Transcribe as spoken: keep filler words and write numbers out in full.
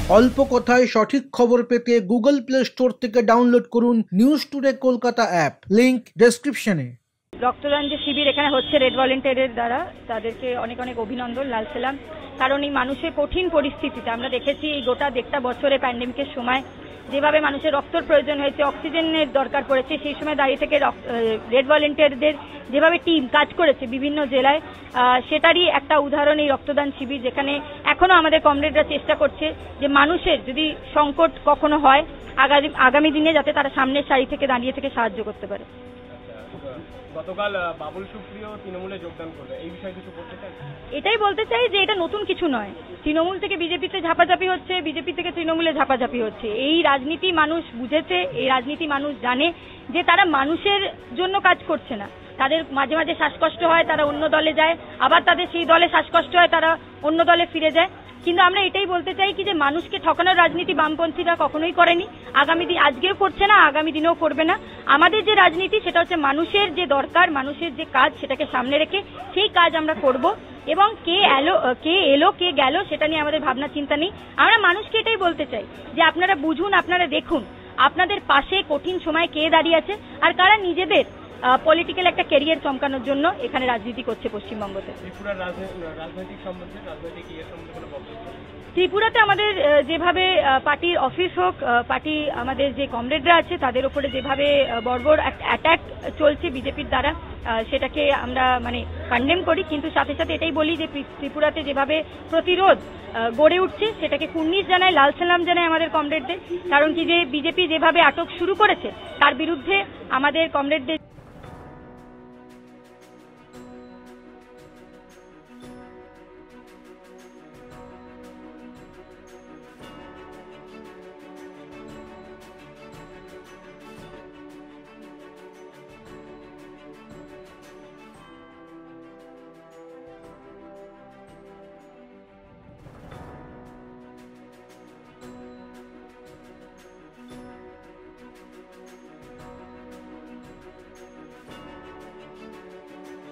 অল্প কথায় সঠিক খবর পেতে গুগল প্লে স্টোর থেকে ডাউনলোড করুন News Today Kolkata app, link ডেসক্রিপশনে। রক্তদান যে শিবির এখানে হচ্ছে রেড ভলেন্টিয়ারের দ্বারা, তাদেরকে অনেক অনেক অভিনন্দন, লাল সালাম। কারণ এই মানুষের কঠিন পরিস্থিতিতে আমরা দেখেছি এই গোটা দেড়টা বছরে প্যান্ডেমিকের সময় যেভাবে মানুষের রক্তর প্রয়োজন হয়েছে, অক্সিজেনের দরকার পড়েছে, সেই সময় দাঁড়িয়ে থেকে রেড ভলেন্টিয়ারদের যেভাবে টিম কাজ করেছে বিভিন্ন জেলায়, সেটারই একটা উদাহরণ এই রক্তদান শিবির, যেখানে এখনো আমাদের কমরেডরা চেষ্টা করছে যে মানুষের যদি সংকট কখনো হয় আগামী আগামী দিনে যাতে তারা সামনের সারি থেকে দাঁড়িয়ে থেকে সাহায্য করতে পারে। গতকাল বাবুল সুপ্রিয় তৃণমূলে যোগদান করবে, এই বিষয়ে কিছু বলতে চাই? এটাই বলতে চাই যে এটা নতুন কিছু নয়। তৃণমূল থেকে বিজেপিতে ঝাপাঝাপি হচ্ছে, বিজেপি থেকে তৃণমূলে ঝাপাঝাপি হচ্ছে। এই রাজনীতি মানুষ বুঝেছে, এই রাজনীতি মানুষ জানে যে তারা মানুষের জন্য কাজ করছে না। তাদের মাঝে মাঝে শ্বাসকষ্ট হয়, তারা অন্য দলে যায়, আবার তাদের সেই দলে শ্বাসকষ্ট হয়, তারা অন্য দলে ফিরে যায়। কিন্তু আমরা এটাই বলতে চাই কি যে মানুষকে ঠকানোর রাজনীতি বামপন্থীরা কখনোই করেনি, আগামী দিন আজকেও করছে না, আগামী দিনেও করবে না। আমাদের যে রাজনীতি সেটা হচ্ছে মানুষের যে দরকার, মানুষের যে কাজ, সেটাকে সামনে রেখে সেই কাজ আমরা করব। এবং কে এলো কে এলো কে গেল সেটা নিয়ে আমাদের ভাবনা চিন্তা নেই। আমরা মানুষকে এটাই বলতে চাই যে আপনারা বুঝুন, আপনারা দেখুন আপনাদের পাশে কঠিন সময় কে দাঁড়িয়ে আছে আর কারা নিজেদের পলিটিক্যাল একটা ক্যারিয়ার চমকানোর জন্য এখানে রাজনীতি করছে পশ্চিমবঙ্গতে। ত্রিপুরাতে আমাদের যেভাবে পার্টির অফিস হোক, পার্টি আমাদের যে কমরেডরা আছে তাদের উপরে যেভাবে বর্বর অ্যাটাক চলছে বিজেপির দ্বারা, সেটাকে আমরা মানে কন্ডেম করি, কিন্তু সাথে সাথে এটাই বলি যে ত্রিপুরাতে যেভাবে প্রতিরোধ গড়ে উঠছে সেটাকে কুর্নিশ জানায়, লাল সালাম জানায় আমাদের কমরেডদের। কারণ কি যে বিজেপি যেভাবে আটক শুরু করেছে তার বিরুদ্ধে আমাদের কমরেডদের